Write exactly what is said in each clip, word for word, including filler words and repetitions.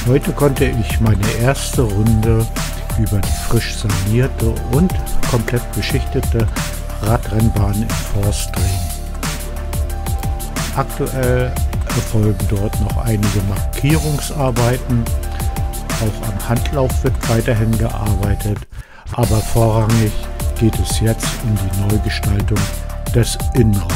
Heute konnte ich meine erste Runde über die frisch sanierte und komplett beschichtete Radrennbahn in Forst drehen. Aktuell erfolgen dort noch einige Markierungsarbeiten, auch am Handlauf wird weiterhin gearbeitet, aber vorrangig geht es jetzt um die Neugestaltung des Innenraums.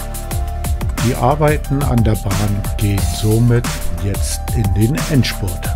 Die Arbeiten an der Bahn gehen somit jetzt in den Endspurt.